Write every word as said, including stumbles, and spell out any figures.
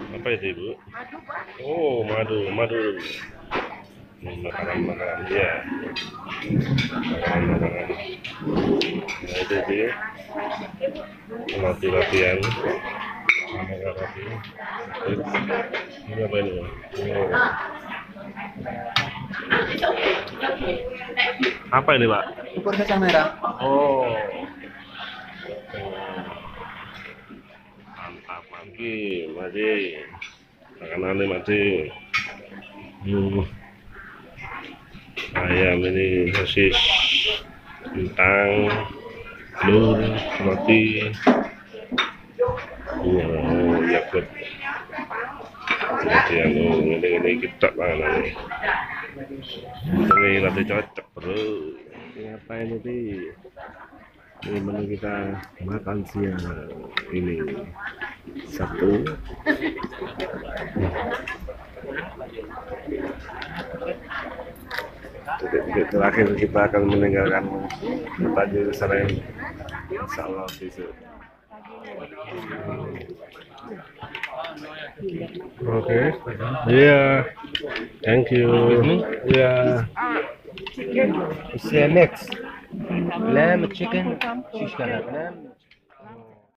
Apa itu Ibu? Oh, madu, madu. Ini makanan-makanan ya. Makanan-makanan. Nah, itu dia. Roti-rotian. Aneka roti. Ini apa ini? Oh. Apa ini, Pak? Bubur kacang merah. Oh. Mantap, mangki, masih makanan ini masih hmm. Ayam ini sosis, kentang, telur, roti, wow, yogurt. Kemudian oh, ini ini kita panganan ini. Ini nanti cocok bro. Ngapain ini? Ini menu kita makan siang ini Sabtu. Detik-detik terakhir kita akan meninggalkan kota Yerusalem. Insya Allah besok. Oke, iya, thank you. Iya. It's uh, mix. Lamb, chicken, shish kebab, lamb.